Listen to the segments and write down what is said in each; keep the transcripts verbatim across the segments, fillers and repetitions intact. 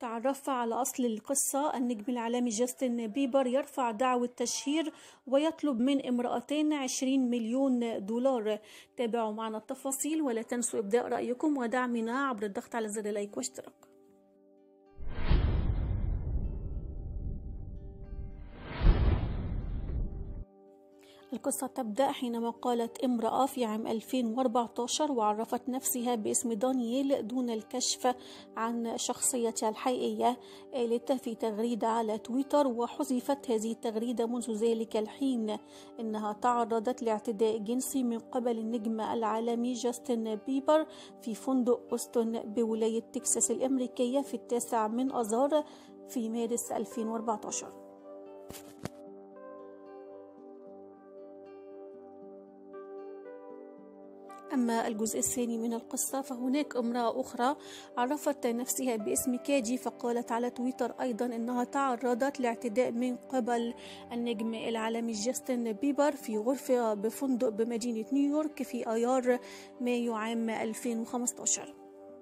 تعرف على أصل القصة. النجم العالمي جاستن بيبر يرفع دعوى تشهير ويطلب من امرأتين عشرين مليون دولار. تابعوا معنا التفاصيل ولا تنسوا إبداء رأيكم ودعمنا عبر الضغط على زر لايك واشتراك. القصة تبدأ حينما قالت امرأة في عام ألفين وأربعة عشر وعرفت نفسها باسم دانييل دون الكشف عن شخصيتها الحقيقية. قالت في تغريدة على تويتر، وحذفت هذه التغريدة منذ ذلك الحين، إنها تعرضت لاعتداء جنسي من قبل النجم العالمي جاستن بيبر في فندق أوستن بولاية تكساس الأمريكية في التاسع من آذار في مارس ألفين وأربعة عشر. أما الجزء الثاني من القصة فهناك امرأة أخرى عرفت نفسها باسم كاجي، فقالت على تويتر أيضا أنها تعرضت لاعتداء من قبل النجم العالمي جاستن بيبر في غرفة بفندق بمدينة نيويورك في آيار مايو عام ألفين وخمسة عشر.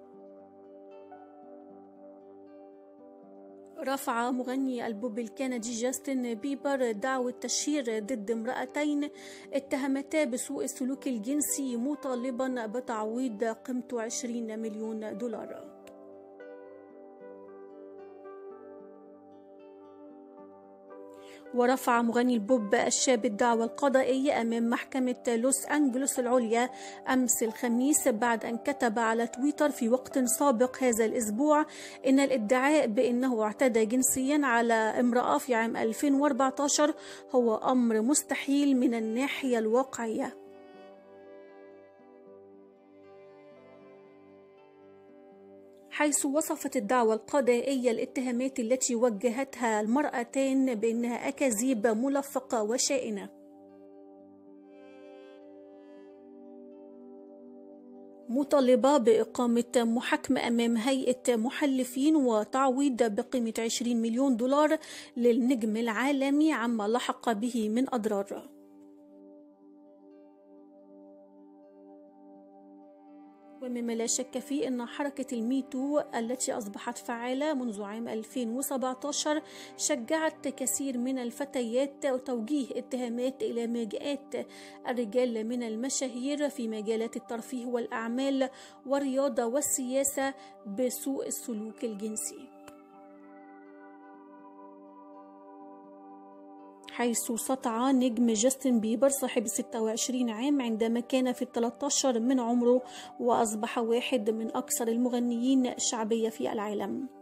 رفع مغني البوب الكندي جاستن بيبر دعوى تشهير ضد امرأتين اتهمتا بسوء السلوك الجنسي، مطالبا بتعويض قيمته عشرين مليون دولار. ورفع مغني البوب الشاب الدعوى القضائية أمام محكمة لوس أنجلوس العليا أمس الخميس، بعد أن كتب على تويتر في وقت سابق هذا الأسبوع إن الادعاء بأنه اعتدى جنسيا على امرأة في عام ألفين وأربعة عشر هو أمر مستحيل من الناحية الواقعية. حيث وصفت الدعوى القضائية الاتهامات التي وجهتها المرأتان بأنها أكاذيب ملفقة وشائنة، مطالبة بإقامة محاكمة أمام هيئة محلفين وتعويض بقيمة عشرين مليون دولار للنجم العالمي عما لحق به من أضرار. ومما لا شك فيه أن حركة الميتو التي أصبحت فعالة منذ عام ألفين وسبعة عشر شجعت كثير من الفتيات وتوجيه اتهامات إلى مئات الرجال من المشاهير في مجالات الترفيه والأعمال والرياضة والسياسة بسوء السلوك الجنسي. حيث سطع نجم جاستن بيبر صاحب ستة وعشرين عام عندما كان في الثالث عشر من عمره، وأصبح واحد من أكثر المغنيين شعبية في العالم.